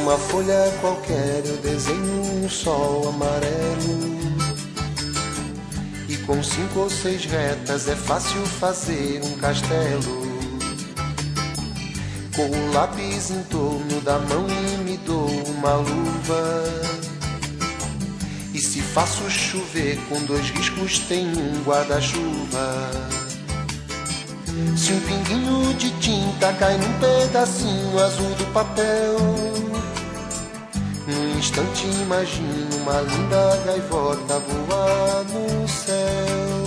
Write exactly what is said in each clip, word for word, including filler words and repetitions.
Numa folha qualquer eu desenho um sol amarelo, e com cinco ou seis retas é fácil fazer um castelo. Com o lápis em torno da mão e me dou uma luva, e se faço chover com dois riscos tem um guarda-chuva. Se um pinguinho de tinta cai num pedacinho azul do papel, num instante imagino uma linda gaivota voar no céu.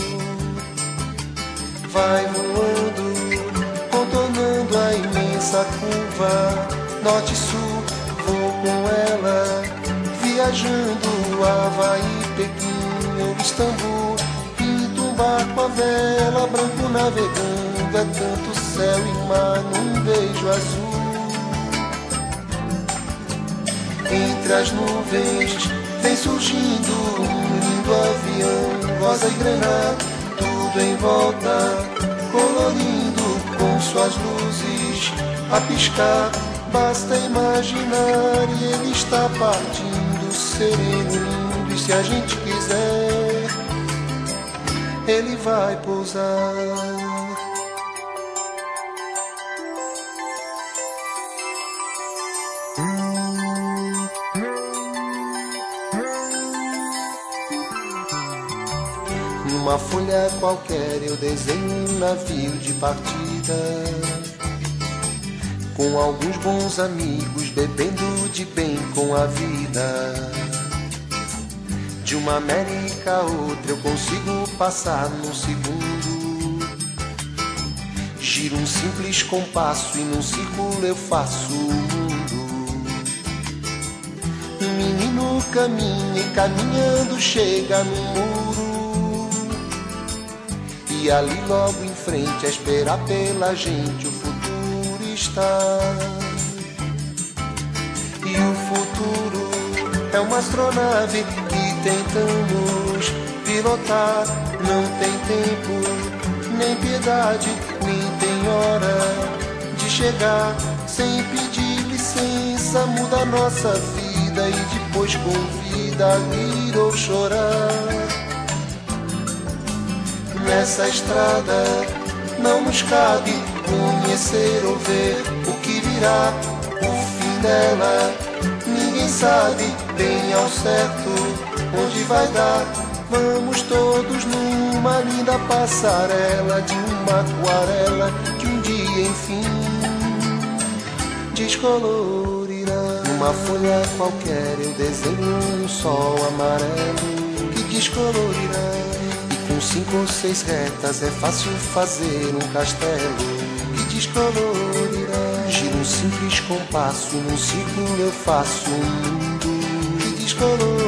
Vai voando, contornando a imensa curva, norte e sul, vou com ela, viajando Havaí, Pequim ou Istambul. Pinto um barco à vela, branco navegando, é tanto céu e mar num beijo azul. Entre as nuvens vem surgindo um lindo avião, rosa e grená, tudo em volta, colorindo com suas luzes a piscar. Basta imaginar e ele está partindo, sereno, lindo, e se a gente quiser, ele vai pousar. Numa folha qualquer eu desenho um navio de partida, com alguns bons amigos bebendo de bem com a vida. De uma América a outra eu consigo passar num segundo. Giro um simples compasso e num círculo eu faço o mundo. Um menino caminha e caminhando chega no muro, e ali logo em frente a esperar pela gente o futuro está. E o futuro é uma astronave que tentamos pilotar. Não tem tempo, nem piedade, nem tem hora de chegar. Sem pedir licença muda a nossa vida e depois convida a rir ou chorar. Nessa estrada não nos cabe conhecer ou ver o que virá, o fim dela. Ninguém sabe bem ao certo onde vai dar. Vamos todos numa linda passarela de uma aquarela que um dia enfim descolorirá. Numa folha qualquer eu desenho um sol amarelo que descolorirá. Com cinco ou seis retas é fácil fazer um castelo que descolorirá. Giro um simples compasso, num círculo eu faço um mundo que descolorirá.